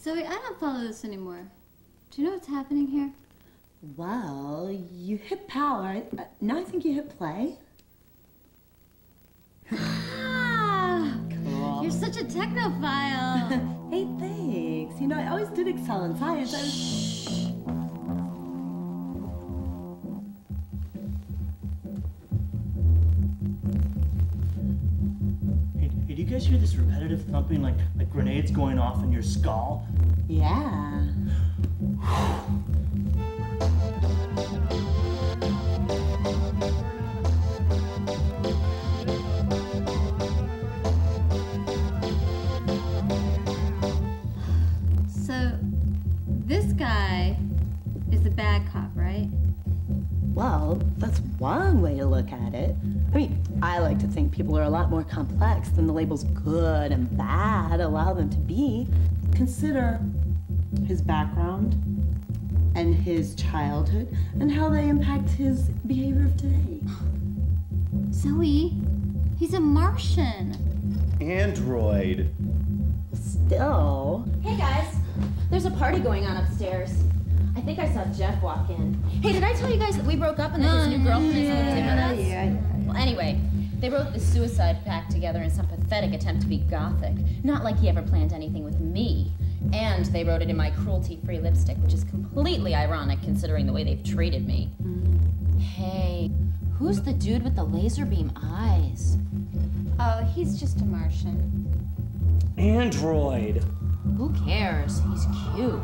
Zoe, I don't follow this anymore. Do you know what's happening here? Well, you hit power. Now I think you hit play. Ah, Cool. you're such a technophile. Hey, thanks. You know, I always did excel in science. Hey, do you guys hear this repetitive thumping like grenades going off in your skull? Yeah. So, this guy is the bad cop, right? Well, that's one way to look at it. I mean, I like to think people are a lot more complex than the labels good and bad allow them to be. Consider his background and his childhood and how they impact his behavior of today. Zoe, he's a Martian. Android. Still. Hey guys, there's a party going on upstairs. I think I saw Jeff walk in. Hey, did I tell you guys that we broke up and that his new girlfriend is moving in with us? Yeah. Well, anyway, they wrote this suicide pact together in some pathetic attempt to be gothic. Not like he ever planned anything with me. And they wrote it in my cruelty-free lipstick, which is completely ironic considering the way they've treated me. Hey, who's the dude with the laser beam eyes? Oh, he's just a Martian. Android. Who cares? He's cute.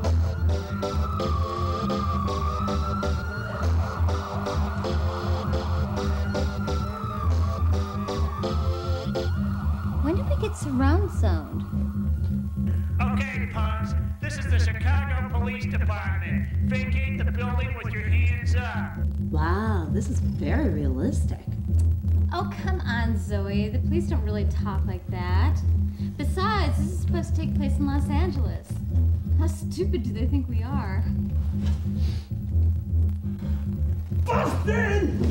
When did we get surround sound? Okay, punks, this is the Chicago Police Department. Vacate the building with your hands up. Wow, this is very realistic. Oh, come on, Zoe. The police don't really talk like that. Besides, this is supposed to take place in Los Angeles. How stupid do they think we are? Busted!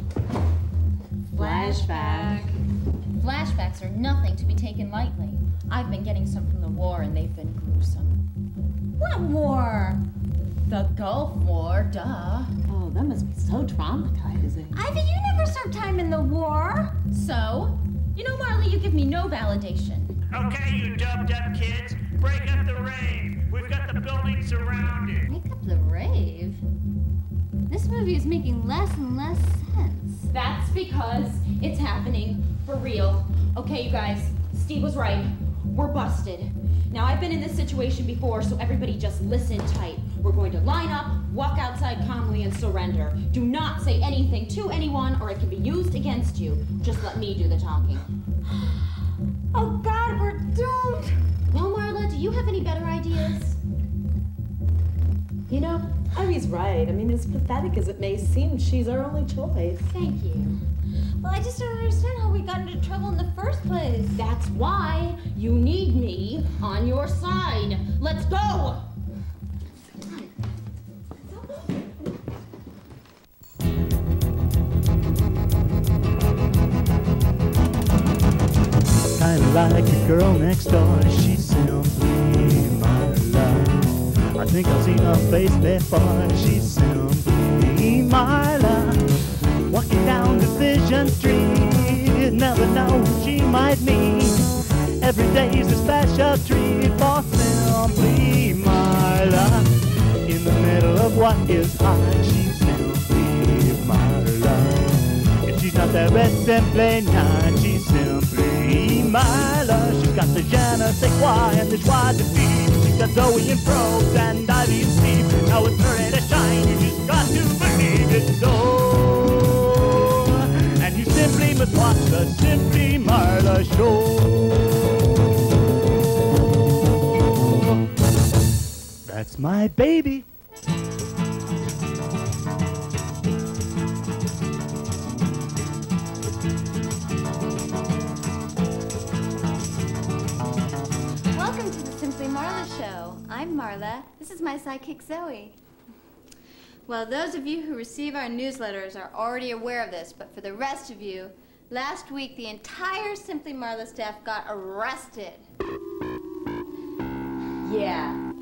Flashback. Flashbacks are nothing to be taken lightly. I've been getting some from the war and they've been gruesome. What war? The Gulf War, duh. Oh, that must be so traumatizing. Ivy, you never served time in the war. So, you know, Marla, you give me no validation. Okay, you dubbed-up kids, break up the rave. We've got the building surrounded. Make up the rave? This movie is making less and less sense. That's because it's happening for real. Okay, you guys, Steve was right. We're busted. Now, I've been in this situation before, so everybody just listen tight. We're going to line up, walk outside calmly, and surrender. Do not say anything to anyone, or it can be used against you. Just let me do the talking. Oh, God, we're doomed. Well, Marla, do you have any better ideas? You know, Ivy's right. I mean, as pathetic as it may seem, she's our only choice. Thank you. Well, I just don't understand how we got into trouble in the first place. That's why you need me on your side. Let's go! Kinda like the girl next door, she's simply Marla. I think I've seen her face before, she's simply Marla. Walking down Division Street, never know who she might meet. Every day's a special treat for simply Marla. In the middle of what is hard, she's simply Marla. If she's not there, it's simply not, she's simply Marla. She's got the je ne sais quoi and the joie de vivre. She's got Zoe and Probes and Ivy and Steve. Now it's her day to shine, you just got to believe it so. And you simply must watch the Simply Marla show. That's my baby. Welcome to the Simply Marla show. I'm Marla. This is my sidekick, Zoe. Well, those of you who receive our newsletters are already aware of this, but for the rest of you, last week the entire Simply Marla staff got arrested. Yeah,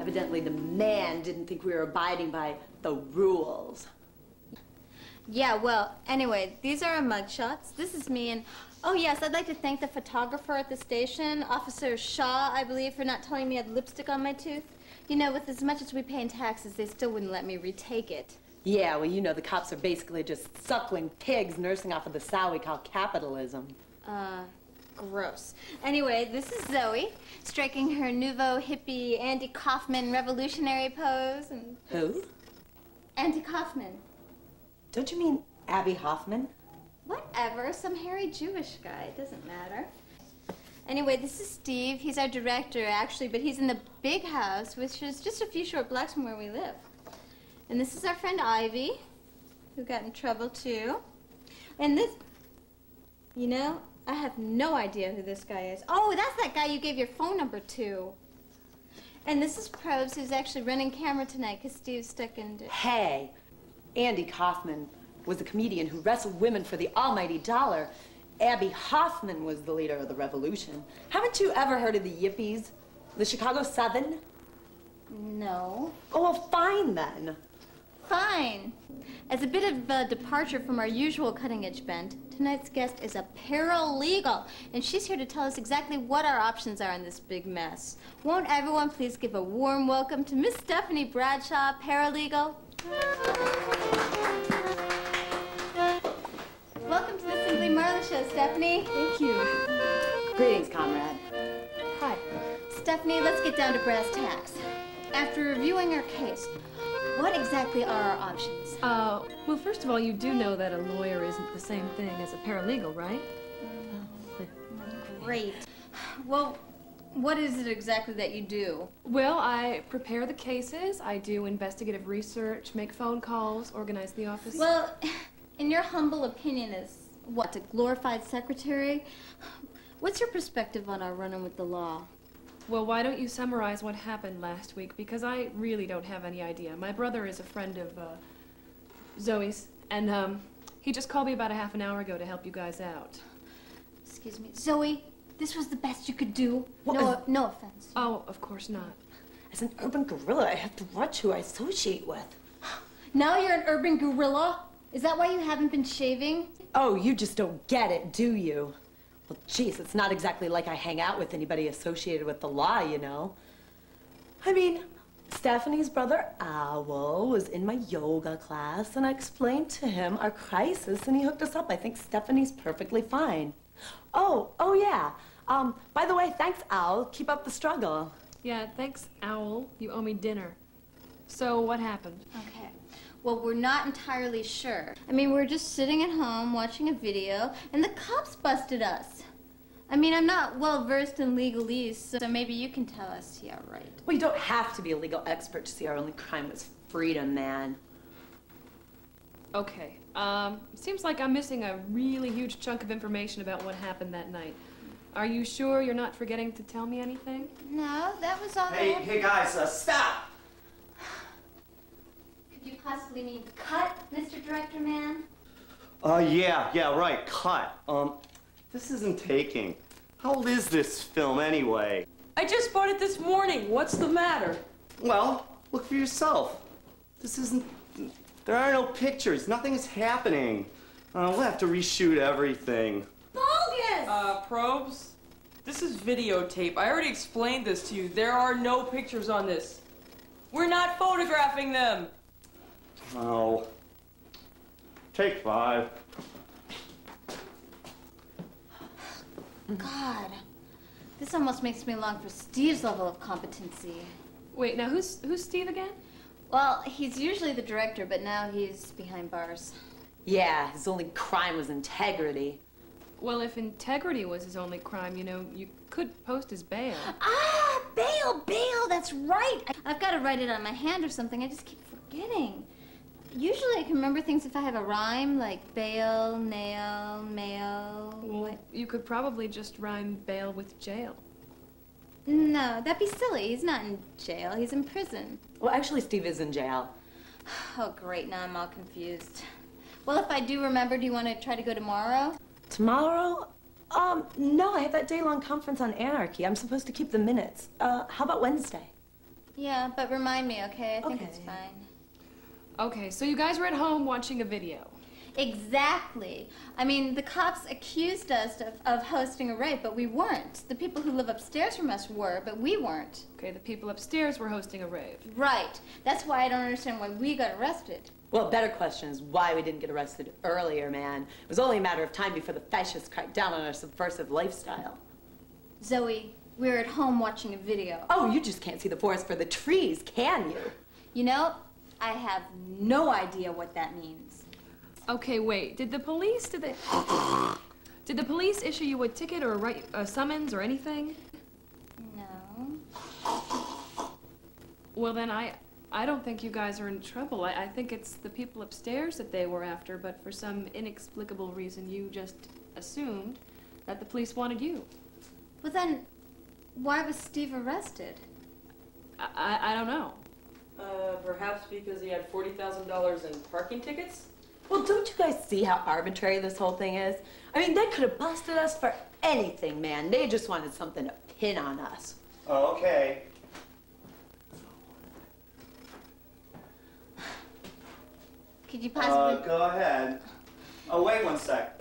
Evidently the man didn't think we were abiding by the rules. Yeah, well, anyway, these are our mugshots. This is me, and oh yes, I'd like to thank the photographer at the station, Officer Shaw, I believe, for not telling me I had lipstick on my tooth. You know, with as much as we pay in taxes, they still wouldn't let me retake it. Yeah, well, you know, the cops are basically just suckling pigs nursing off of the sow we call capitalism. Gross. Anyway, this is Zoe, striking her nouveau hippie Andy Kaufman revolutionary pose. And Who? Andy Kaufman. Don't you mean Abby Hoffman? Whatever, some hairy Jewish guy, it doesn't matter. Anyway, this is Steve. He's our director, actually, but he's in the big house, which is just a few short blocks from where we live. And this is our friend Ivy, who got in trouble, too. And this, you know, I have no idea who this guy is. Oh, that's that guy you gave your phone number to. And this is Probes, who's actually running camera tonight, because Steve's stuck in... Hey, Andy Kaufman was a comedian who wrestled women for the almighty dollar. Abby Hoffman was the leader of the revolution. Haven't you ever heard of the Yippies? The Chicago 7? No. Oh, well, fine then. Fine. As a bit of a departure from our usual cutting-edge bent, tonight's guest is a paralegal, and she's here to tell us exactly what our options are in this big mess. Won't everyone please give a warm welcome to Miss Stephanie Bradshaw, paralegal? Welcome to the Simply Marla show, Stephanie. Thank you. Greetings, comrade. Hi. Stephanie, let's get down to brass tacks. After reviewing our case, what exactly are our options? Well, first of all, you do know that a lawyer isn't the same thing as a paralegal, right? Great. Well, what is it exactly that you do? Well, I prepare the cases, I do investigative research, make phone calls, organize the office. Well, in your humble opinion as, what, a glorified secretary? What's your perspective on our run-in with the law? Well, why don't you summarize what happened last week? Because I really don't have any idea. My brother is a friend of Zoe's, and he just called me about a half an hour ago to help you guys out. Excuse me. Zoe, this was the best you could do. No offense. Oh, of course not. As an urban gorilla, I have to watch who I associate with. Now you're an urban gorilla? Is that why you haven't been shaving? Oh, you just don't get it, do you? Well, geez, it's not exactly like I hang out with anybody associated with the law, you know. I mean, Stephanie's brother, Owl, was in my yoga class, and I explained to him our crisis, and he hooked us up. I think Stephanie's perfectly fine. Oh yeah. By the way, thanks, Owl. Keep up the struggle. Yeah, thanks, Owl. You owe me dinner. So, what happened? Okay. Well, we're not entirely sure. I mean, we're just sitting at home watching a video, and the cops busted us. I mean, I'm not well versed in legalese, so maybe you can tell us, yeah, right. Well, you don't have to be a legal expert to see our only crime was freedom, man. Okay. Seems like I'm missing a really huge chunk of information about what happened that night. Are you sure you're not forgetting to tell me anything? No, that was all. Hey guys, stop! Could you possibly mean cut, Mr. Director Man? Yeah, right, cut. This isn't taking. How old is this film anyway? I just bought it this morning. What's the matter? Well, look for yourself. This isn't... There are no pictures. Nothing is happening. We'll have to reshoot everything. Bogus! Probes? This is videotape. I already explained this to you. There are no pictures on this. We're not photographing them. Oh. Take 5. God, this almost makes me long for Steve's level of competency. Wait, now who's Steve again? Well, he's usually the director, but now he's behind bars. Yeah, his only crime was integrity. Well, if integrity was his only crime, you know, you could post his bail. Ah, bail, that's right. I've got to write it on my hand or something. I just keep forgetting. Usually I can remember things if I have a rhyme, like bail, nail, mail. Well, you could probably just rhyme bail with jail. No, that'd be silly. He's not in jail. He's in prison. Well, actually, Steve is in jail. Oh, great. Now I'm all confused. Well, if I do remember, do you want to try to go tomorrow? Tomorrow? No, I have that day-long conference on anarchy. I'm supposed to keep the minutes. How about Wednesday? Yeah, but remind me, okay? I think Okay. it's fine. Okay, so you guys were at home watching a video. Exactly. I mean, the cops accused us of hosting a rape, but we weren't. The people who live upstairs from us were, but we weren't. Okay, the people upstairs were hosting a rave. Right. That's why I don't understand why we got arrested. Well, a better question is why we didn't get arrested earlier, man. It was only a matter of time before the fascists cracked down on our subversive lifestyle. Zoe, we were at home watching a video. Oh, you just can't see the forest for the trees, can you? You know, I have no idea what that means. Okay, wait. Did the police issue you a ticket or write a summons or anything? No. Well, then I don't think you guys are in trouble. I think it's the people upstairs that they were after, but for some inexplicable reason you just assumed that the police wanted you. Well then, why was Steve arrested? I don't know. Perhaps because he had $40,000 in parking tickets? Well, don't you guys see how arbitrary this whole thing is? I mean, they could have busted us for anything, man. They just wanted something to pin on us. Oh, okay. Could you possibly... Go ahead. Oh, wait one sec.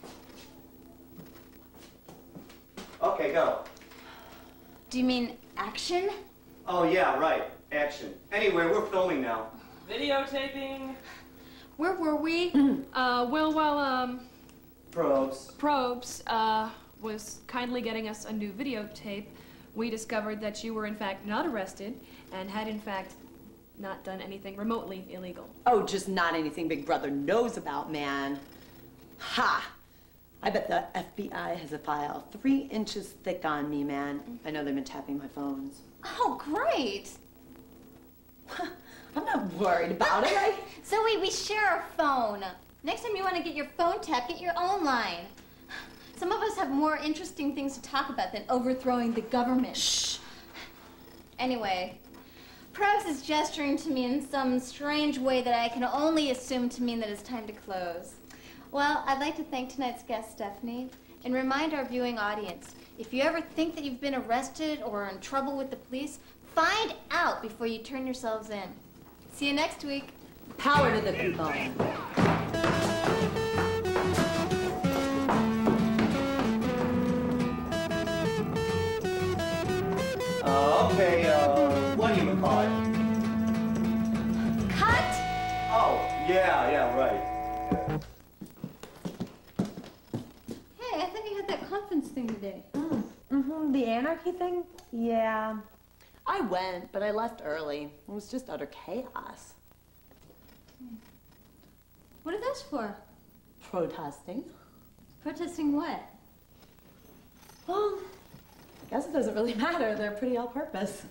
Okay, go. Do you mean action? Oh, yeah, right. Action. Anyway, we're filming now. Videotaping. Where were we? While Probes. was kindly getting us a new videotape, we discovered that you were in fact not arrested and had in fact not done anything remotely illegal. Oh, just not anything Big Brother knows about, man. Ha! I bet the FBI has a file 3 inches thick on me, man. I know they've been tapping my phones. Oh, great. I'm not worried about it. Zoe, we share a phone. Next time you want to get your phone tapped, get your own line. Some of us have more interesting things to talk about than overthrowing the government. Shh. Anyway, Probes is gesturing to me in some strange way that I can only assume to mean that it's time to close. Well, I'd like to thank tonight's guest, Stephanie, and remind our viewing audience, if you ever think that you've been arrested or are in trouble with the police, find out before you turn yourselves in. See you next week. Power to the people. Okay, what do you call it? Cut! Oh, yeah, right. Hey, I thought you had that conference thing today. The anarchy thing? Yeah. I went, but I left early. It was just utter chaos. What are those for? Protesting. Protesting what? Well, I guess it doesn't really matter. They're pretty all-purpose.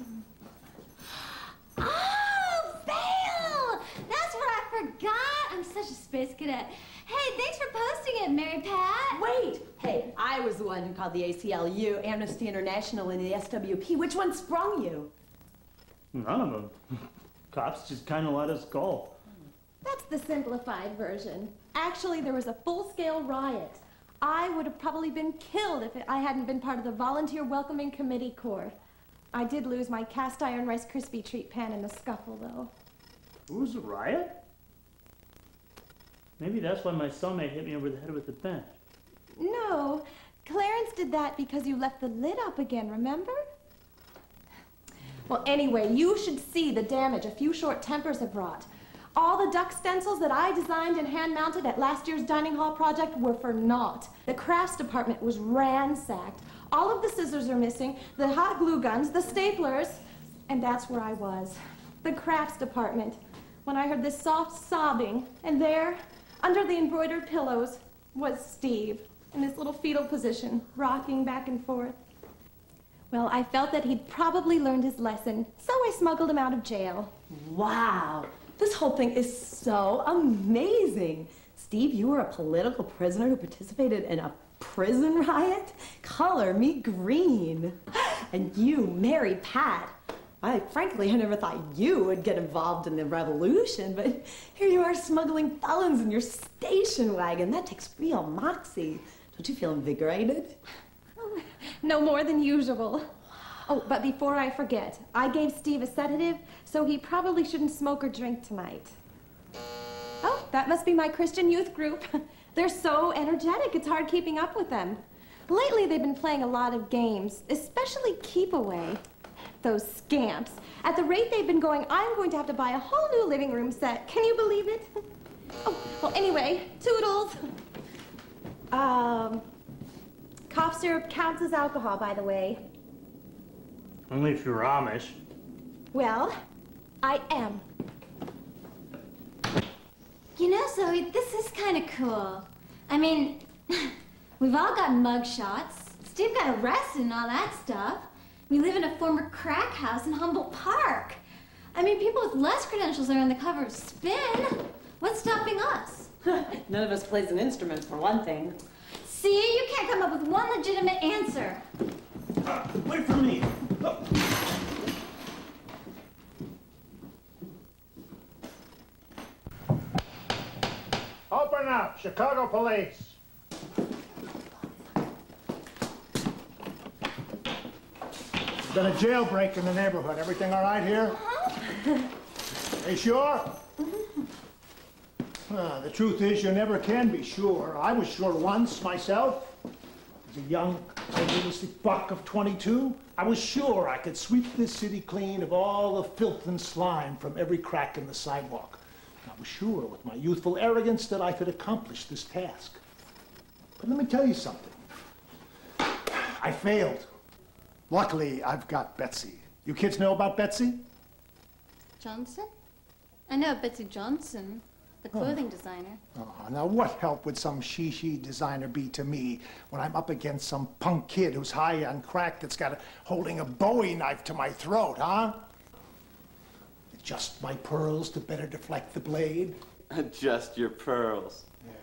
Oh, Vale! That's what I forgot! I'm such a space cadet. Hey, thanks for posting it, Mary Pat. Wait! Hey, I was the one who called the ACLU, Amnesty International, and the SWP. Which one sprung you? None of them. Cops just kind of let us go. That's the simplified version. Actually, there was a full-scale riot. I would have probably been killed if I hadn't been part of the Volunteer Welcoming Committee Corps. I did lose my cast iron Rice Krispie treat pan in the scuffle, though. It was a riot? Maybe that's why my cellmate hit me over the head with the bench. No, Clarence did that because you left the lid up again, remember? Well, anyway, you should see the damage a few short tempers have wrought. All the duck stencils that I designed and hand-mounted at last year's dining hall project were for naught. The crafts department was ransacked. All of the scissors are missing, the hot glue guns, the staplers, and that's where I was. The crafts department. When I heard this soft sobbing, and there, under the embroidered pillows, was Steve, in his little fetal position, rocking back and forth. Well, I felt that he'd probably learned his lesson, so I smuggled him out of jail. Wow. This whole thing is so amazing. Steve, you were a political prisoner who participated in a prison riot? Color me green. And you, Mary Pat. Frankly, I never thought you would get involved in the revolution, but here you are smuggling felons in your station wagon. That takes real moxie. Don't you feel invigorated? No more than usual. Oh, but before I forget, I gave Steve a sedative, so he probably shouldn't smoke or drink tonight. Oh, that must be my Christian youth group. They're so energetic, it's hard keeping up with them. Lately, they've been playing a lot of games, especially Keep Away. Those scamps. At the rate they've been going, I'm going to have to buy a whole new living room set. Can you believe it? Oh, well, anyway, toodles. Cough syrup counts as alcohol, by the way. Only if you're Amish. Well, I am. You know, Zoe, this is kind of cool. I mean, we've all got mug shots. Steve got arrested and all that stuff. We live in a former crack house in Humboldt Park. I mean, people with less credentials are on the cover of Spin. What's stopping us? None of us plays an instrument, for one thing. See, you can't come up with one legitimate answer. Wait for me. Look. Open up, Chicago police. Been a jailbreak in the neighborhood. Everything all right here? Are you sure? The truth is, you never can be sure. I was sure once, myself. As a young, idealistic buck of 22, I was sure I could sweep this city clean of all the filth and slime from every crack in the sidewalk. I was sure, with my youthful arrogance, that I could accomplish this task. But let me tell you something. I failed. Luckily, I've got Betsy. You kids know about Betsy? Johnson? I know Betsy Johnson, the clothing designer. Oh, now what help would some she designer be to me when I'm up against some punk kid who's high on crack that's holding a Bowie knife to my throat, huh? Adjust my pearls to better deflect the blade. Adjust your pearls.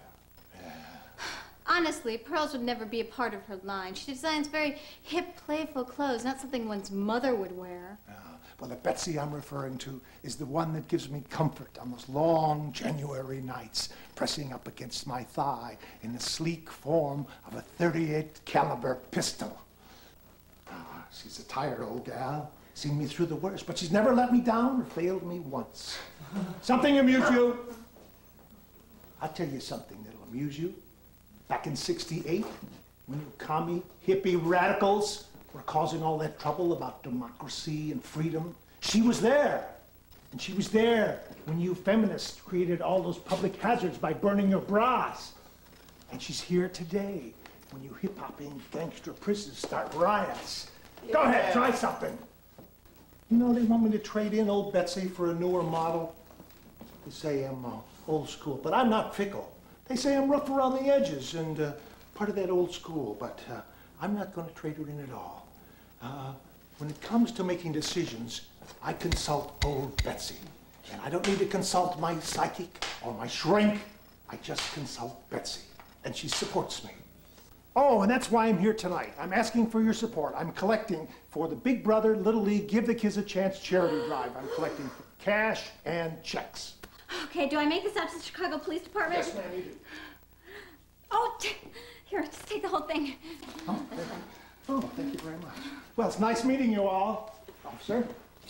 Honestly, pearls would never be a part of her line. She designs very hip, playful clothes, not something one's mother would wear. Well, the Betsy I'm referring to is the one that gives me comfort on those long January nights, pressing up against my thigh in the sleek form of a .38 caliber pistol. She's a tired old gal, seen me through the worst, but she's never let me down or failed me once. Something amuse you? I'll tell you something that'll amuse you. Back in '68, when you commie, hippie radicals were causing all that trouble about democracy and freedom, she was there. And she was there when you feminists created all those public hazards by burning your bras. And she's here today when you hip-hopping gangster prisons start riots. Go ahead, try something. You know, they want me to trade in old Betsy for a newer model. They say I'm old school, but I'm not fickle. They say I'm rough around the edges and part of that old school, but I'm not going to trade her in at all. When it comes to making decisions, I consult old Betsy. And I don't need to consult my psychic or my shrink. I just consult Betsy, and she supports me. Oh, and that's why I'm here tonight. I'm asking for your support. I'm collecting for the Big Brother Little League Give the Kids a Chance charity drive. I'm collecting cash and checks. Okay, do I make this out to the Chicago Police Department? Yes, ma'am, you do. Oh, here, just take the whole thing. Oh, thank you very much. Well, it's nice meeting you all. Officer?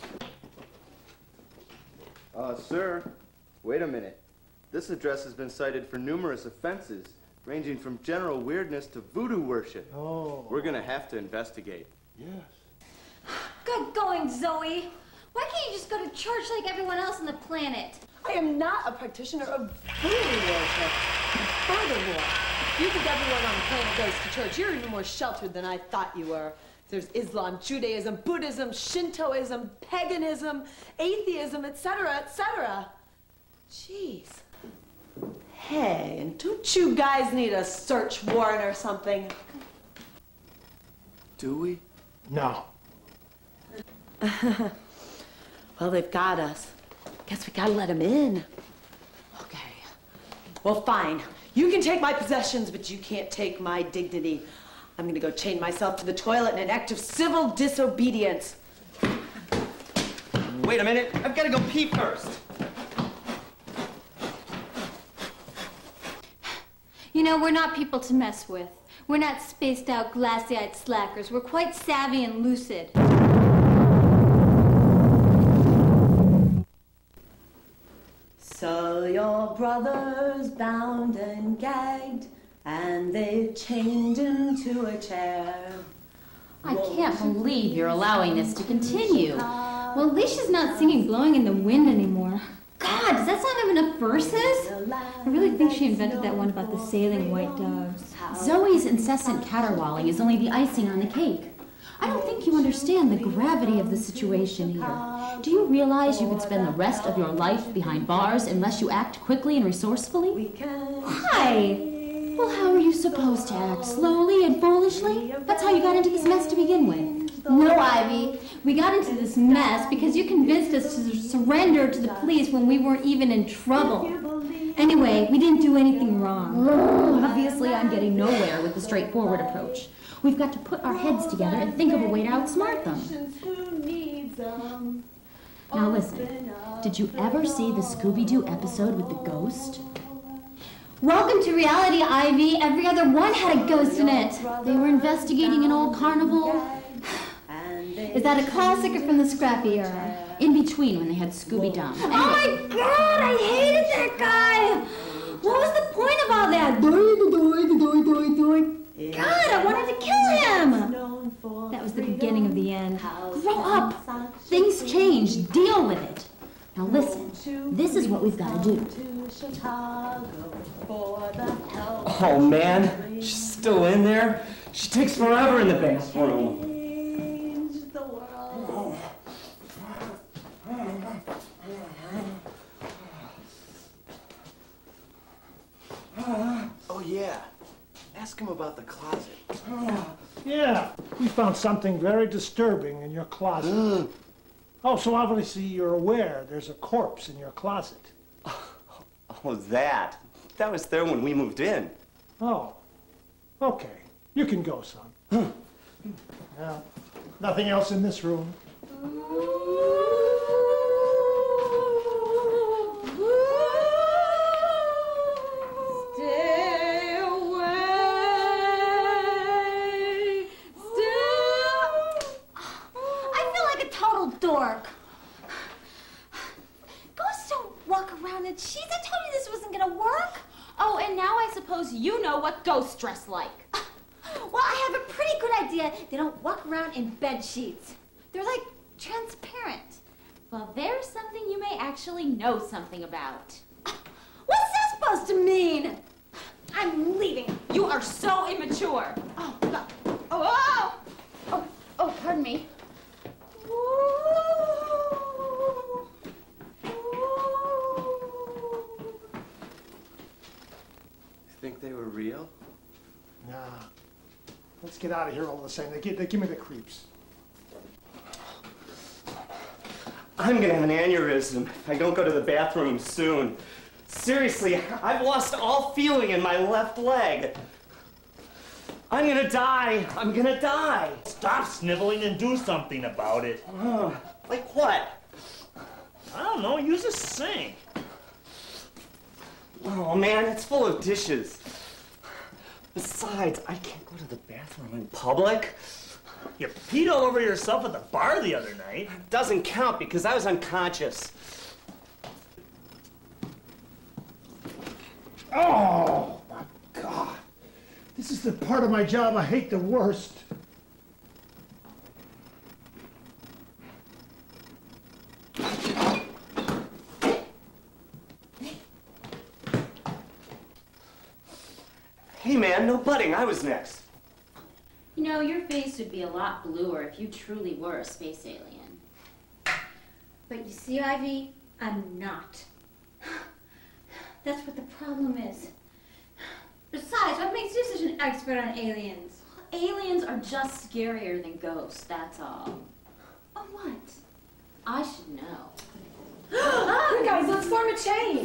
Sir, wait a minute. This address has been cited for numerous offenses, ranging from general weirdness to voodoo worship. Oh. We're gonna have to investigate. Yes. Good going, Zoe. Why can't you just go to church like everyone else on the planet? I am not a practitioner of voodoo worship. Furthermore, if you think everyone on the planet goes to church, you're even more sheltered than I thought you were. There's Islam, Judaism, Buddhism, Shintoism, paganism, atheism, etc., etc. Jeez. Hey, and don't you guys need a search warrant or something? Do we? No. Well, they've got us. Guess we gotta let them in. Okay. Well, fine. You can take my possessions, but you can't take my dignity. I'm gonna go chain myself to the toilet in an act of civil disobedience. Wait a minute. I've got to go pee first. You know, we're not people to mess with. We're not spaced out, glassy-eyed slackers. We're quite savvy and lucid. your brother's bound and gagged, and they've chained him to a chair. I can't believe you're allowing this to continue. Well, at least she's not singing Blowing in the Wind anymore. God, does that song have enough verses? I really think she invented that one about the sailing white doves. Zoe's incessant caterwauling is only the icing on the cake. I don't think you understand the gravity of the situation here. Do you realize you could spend the rest of your life behind bars unless you act quickly and resourcefully? Why? Well, how are you supposed to act? Slowly and foolishly? That's how you got into this mess to begin with. No, Ivy. We got into this mess because you convinced us to surrender to the police when we weren't even in trouble. Anyway, we didn't do anything wrong. Obviously, I'm getting nowhere with the straightforward approach. We've got to put our heads together and think of a way to outsmart them. Now listen, did you ever see the Scooby-Doo episode with the ghost? Welcome to reality, Ivy. Every other one had a ghost in it. They were investigating an old carnival. Is that a classic or from the scrappy era? In between when they had Scooby-Dum. Oh my God, I hated that guy. What was the point of all that? God, I wanted to kill him. That was the beginning of the end. Grow up. Things change. Deal with it. Now listen, this is what we've got to do. Oh man, she's still in there? She takes forever in the bathroom. Oh yeah, ask him about the closet. Yeah, we found something very disturbing in your closet. Oh, so obviously you're aware there's a corpse in your closet. Oh, that. That was there when we moved in. Oh, okay. You can go, son. Now, nothing else in this room. Stay away. I feel like a total dork. Ghosts don't walk around in sheets. I told you this wasn't gonna work. Oh, and now I suppose you know what ghosts dress like. Well, I have a pretty good idea. They don't walk around in bed sheets. They're like transparent. Well, there's something you may actually know something about. What's that supposed to mean? I'm leaving. You are so immature. Oh, oh, Oh, pardon me. Think they were real? Nah. Let's get out of here all the same. They give me the creeps. I'm gonna have an aneurysm if I don't go to the bathroom soon. Seriously, I've lost all feeling in my left leg. I'm gonna die. I'm gonna die. Stop sniveling and do something about it. Like what? I don't know, use a sink. Oh man, it's full of dishes. Besides, I can't go to the bathroom in public. You peed all over yourself at the bar the other night. Doesn't count because I was unconscious. Oh, my God. This is the part of my job I hate the worst. Hey man, no butting. I was next. You know, your face would be a lot bluer if you truly were a space alien. But you see, Ivy, I'm not. That's what the problem is. Besides, what makes you such an expert on aliens? Aliens are just scarier than ghosts, that's all. Oh, what? I should know. You guys, let's form a chain.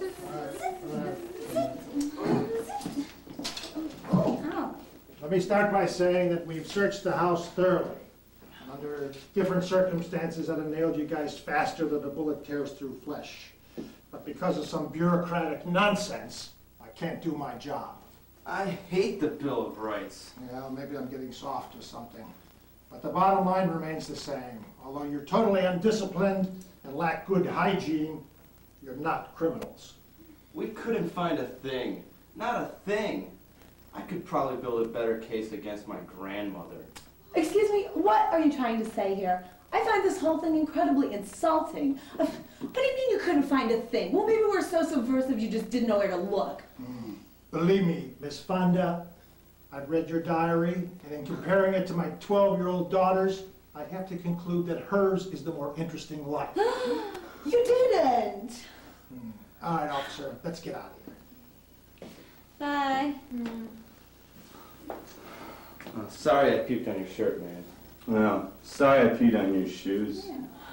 Oh. Let me start by saying that we've searched the house thoroughly. And under different circumstances, I'd have nailed you guys faster than a bullet tears through flesh. But because of some bureaucratic nonsense, I can't do my job. I hate the Bill of Rights. Yeah, maybe I'm getting soft or something. But the bottom line remains the same. Although you're totally undisciplined and lack good hygiene, you're not criminals. We couldn't find a thing. Not a thing. I could probably build a better case against my grandmother. Excuse me, what are you trying to say here? I find this whole thing incredibly insulting. What do you mean you couldn't find a thing? Well, maybe we're so subversive you just didn't know where to look. Believe me, Miss Fonda, I've read your diary, and in comparing it to my 12-year-old daughter's, I'd have to conclude that hers is the more interesting life. You didn't! All right, officer, let's get out of here. Bye. Oh, sorry I puked on your shirt, man. Well, sorry I peed on your shoes.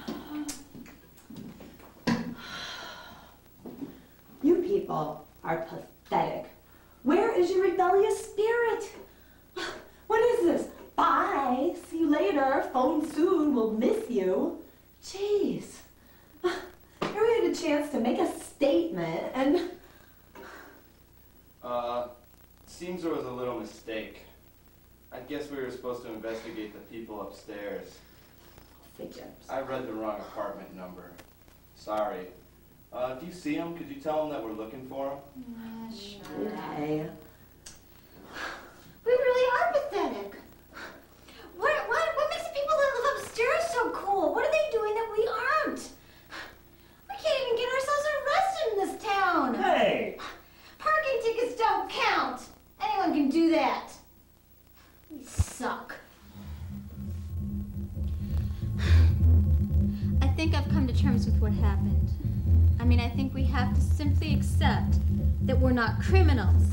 You people are pathetic. Where is your rebellious spirit? What is this? Bye. See you later. Phone soon. We'll miss you. Jeez. Here we had a chance to make a statement and... Seems there was a little mistake. I guess we were supposed to investigate the people upstairs. Figures. I read the wrong apartment number. Sorry. If you see him, could you tell him that we're looking for him? Sure. Okay. We really are pathetic. What makes the people that live upstairs so cool? What are they doing that we aren't? We can't even get ourselves arrested in this town. Hey! Parking tickets don't count. Anyone can do that. We suck. I think I've come to terms with what happened. I mean, I think we have to simply accept that we're not criminals.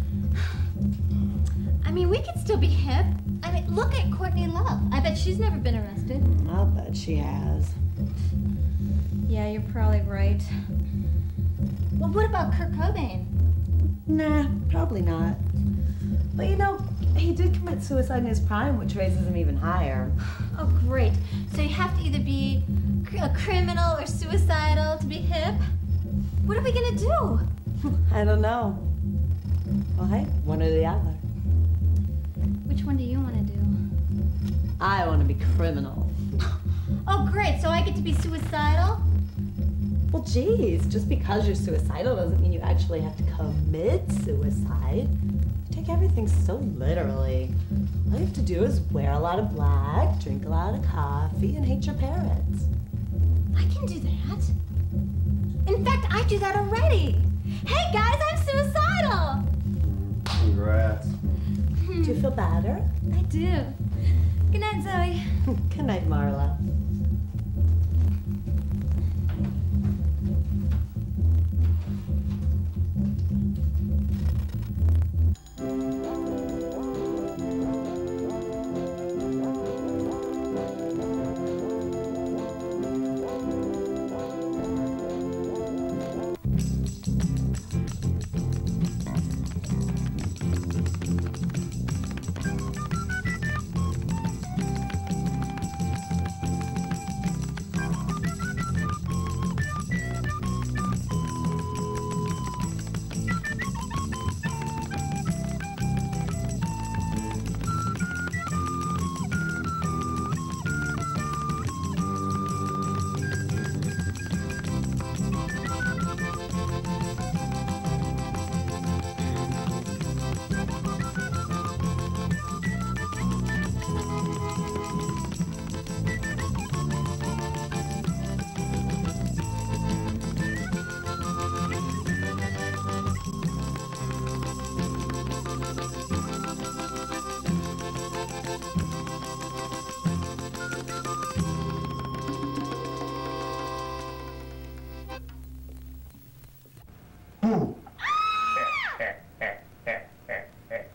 I mean, we could still be hip. I mean, look at Courtney Love. I bet she's never been arrested. I'll bet she has. Yeah, you're probably right. Well, what about Kurt Cobain? Nah, probably not. But you know, he did commit suicide in his prime, which raises him even higher. Oh, great. So you have to either be a criminal or suicidal to be hip? What are we gonna do? I don't know. Well, hey, one or the other. Which one do you want to do? I want to be criminal. Oh, great. So I get to be suicidal? Well, geez, just because you're suicidal doesn't mean you actually have to commit suicide. You take everything so literally. All you have to do is wear a lot of black, drink a lot of coffee, and hate your parents. I can do that. In fact, I do that already. Hey, guys, I'm suicidal. Congrats. Do you feel better? I do. Good night, Zoe. Good night, Marla.